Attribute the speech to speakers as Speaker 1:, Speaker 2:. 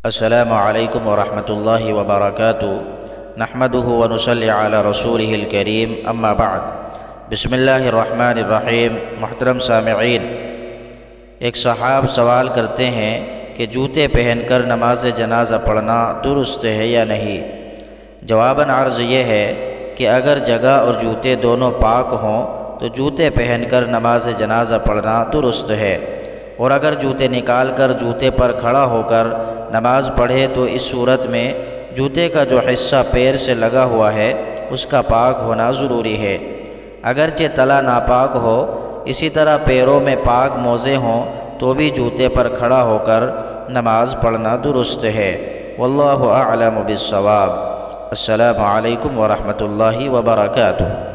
Speaker 1: السلام علیکم ورحمۃ اللہ وبرکاتہ نحمدہ ونصلی علی رسولہ الکریم اما بعد بسم اللہ الرحمن الرحیم۔ محترم سامعین، ایک صحابی سوال کرتے ہیں کہ جوتے پہن کر نماز جنازہ پڑھنا درست ہے یا نہیں؟ جواباً عرض یہ ہے کہ اگر جگہ اور جوتے دونوں پاک ہوں تو جوتے پہن کر نماز جنازہ پڑھنا درست ہے، اور اگر جوتے نکال کر جوتے پر کھڑا ہو کر نماز پڑھے تو اس صورت میں جوتے کا جو حصہ پیر سے لگا ہوا ہے اس کا پاک ہونا ضروری ہے، اگرچہ تلا ناپاک ہو۔ اسی طرح پیروں میں پاک موزے ہوں تو بھی جوتے پر کھڑا ہو کر نماز پڑھنا درست ہے۔ واللہ اعلم بالصواب۔ السلام علیکم ورحمۃ اللہ وبرکاتہ۔